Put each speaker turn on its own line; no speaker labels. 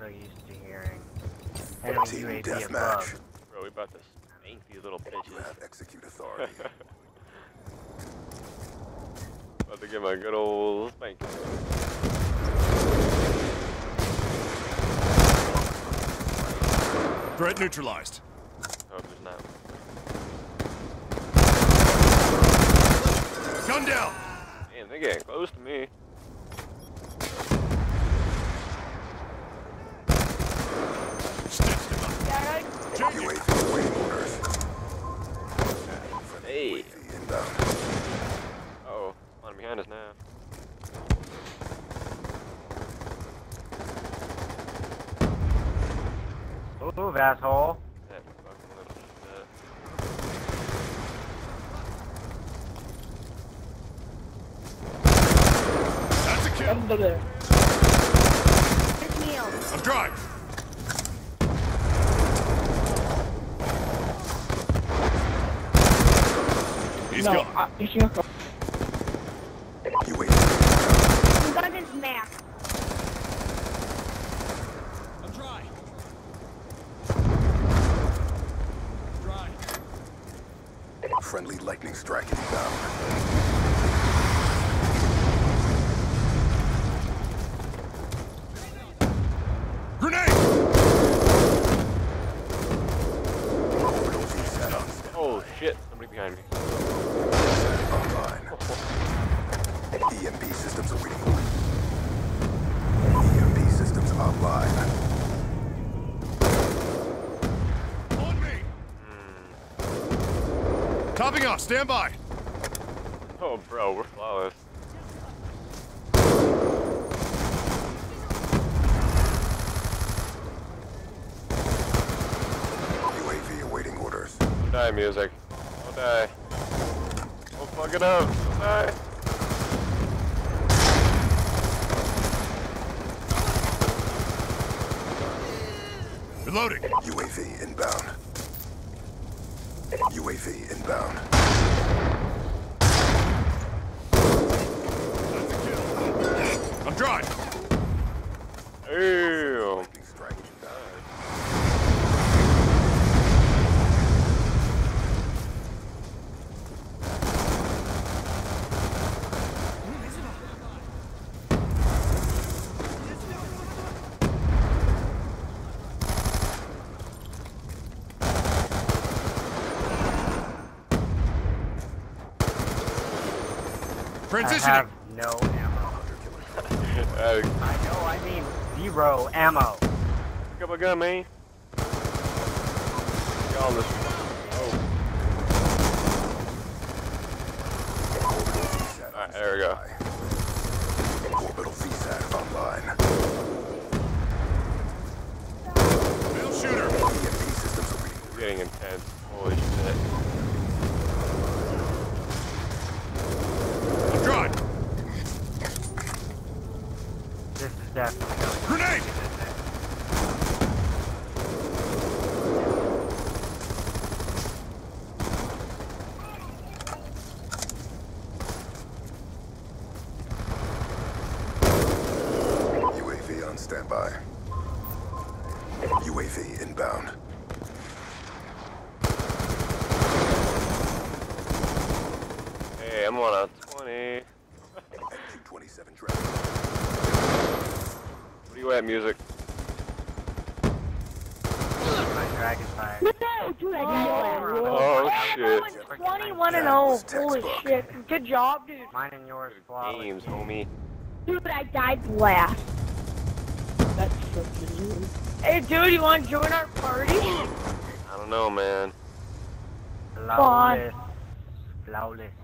so used to hearing enemy UAV above.
Bro, we about to spank these little bitches.
You have execute authority.
About to get my good old spank.
Threat neutralized.
Hope there's not.
Gun down.
Damn, they're getting close to me.
Stitched him up. Change it.
UAV awaiting orders.
Hey.
UAV inbound.
Uh-oh. One behind us now.
Move, asshole.
That fucking little shit.
That's a kill. I'm dry. He's gone.
UAV.
Gun is Mac.
I'm dry. Dry.
Friendly lightning strike inbound.
Grenade.
Orbital VSAT on standby.
Oh shit, somebody behind me.
Online. EMP systems awaiting orders. EMP systems online.
On me. Topping off. Stand by.
Oh bro, we're flawless.
UAV awaiting orders.
Don't die, music. Don't die. Don't fuck it up. Don't die.
Reloading.
UAV inbound. UAV inbound.
That's a kill. I'm dry.
Ew.
Lightning strike inbound.
I
Transitioning.
have no ammo.
Pick
I know, I mean 0 ammo.
up a gun, man. Got all this. Oh.
Orbital VSAT on
Alright, there we go.
standby. Orbital VSAT online.
Male shooter.
EMP systems awaiting
It's getting intense. Holy shit.
I'm dry.
This is definitely
Grenade.
UAV on standby. UAV inbound.
Hey, I'm on a 20.
MQ-27 Dragon.
Where you at, music?
my dragon fire.
No, dude, I
Oh, shit.
21 and 0. Holy shit. Good job, dude.
Mine and yours flawless.
Games, homie.
Dude, I died last. That's fucking rude. Hey, dude, you want to join our party?
I don't know, man.
Flawless. Flawless.